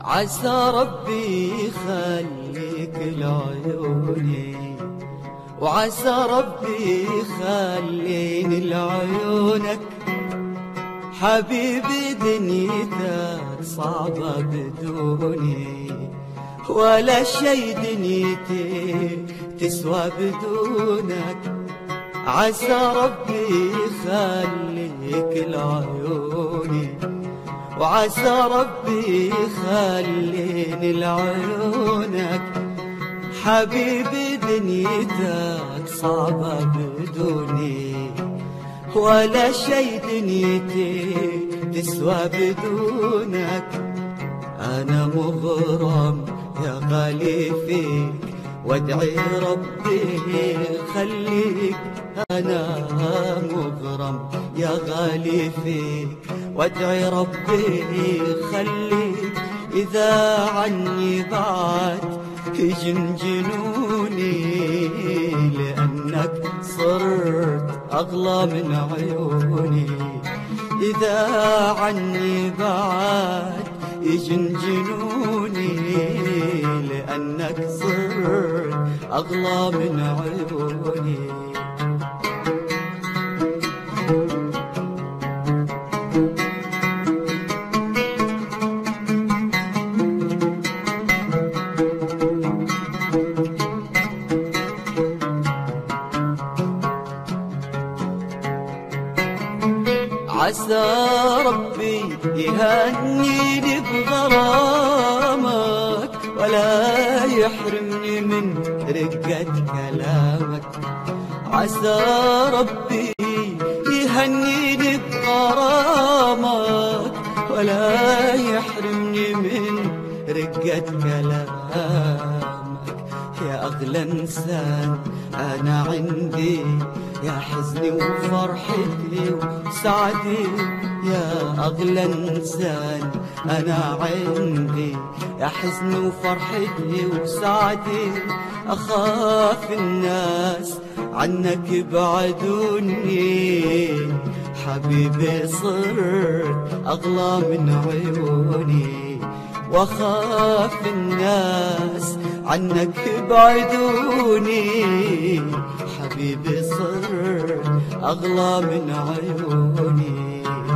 عسى ربي يخليك لعيوني، وعسى ربي يخليني لعيونك. حبيبي دنيتك صعبة بدوني، ولا شي دنيتي تسوى بدونك. عسى ربي يخليك لعيوني، وعسى ربي يخليني لعيونك. حبيبي دنيتك صعبة بدوني، ولا شي دنيتي تسوى بدونك. أنا مغرم يا غالي فيك، وادعي ربي يخليك. أنا مغرم يا غالي فيك، وادعي ربي يخليك. إذا عني بعد يجنجنوني، لأنك صرت أغلى من عيوني. إذا عني بعد يجنجنوني، لأنك صرت أغلى من عيوني. عسى ربي يهنيني بغرامك، ولا يحرمني من رقة كلامك. عسى ربي يهنيني بغرامك، ولا يحرمني من رقة كلامك. يا أغلى إنسان أنا عندي، يا حزني وفرحتي وسعدي. يا أغلى إنسان أنا عندي، يا حزني وفرحتي وسعدي. أخاف الناس عنك يبعدوني، حبيبي صرت أغلى من عيوني. وأخاف الناس عنك يبعدوني، حبيبي صرت أغلى من عيوني.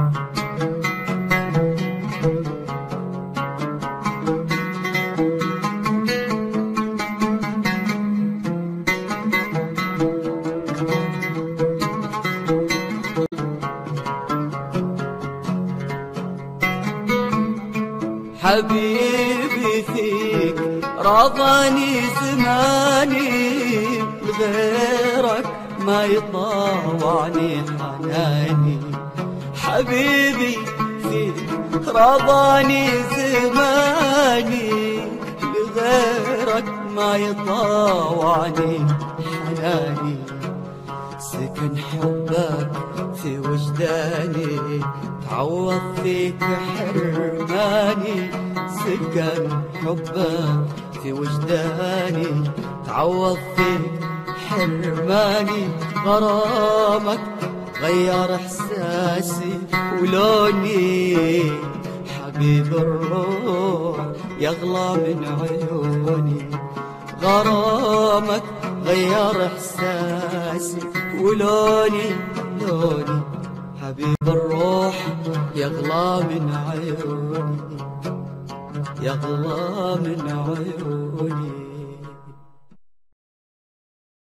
حبيبي فيك رضاني زماني، لغيرك ما يطاوعني حناني. حبيبي فيك رضاني زماني، لغيرك ما يطاوعني حناني. سكن حبك في وجداني، تعوض فيك حرماني. سكن حبك في وجداني، تعوض فيك حرماني. غرامك غير احساسي ولوني، حبيب الروح يغلى من عيوني. غرامك غير احساسي ولوني، لوني حبيب الروح يغلى من عيوني، يغلى من عيوني.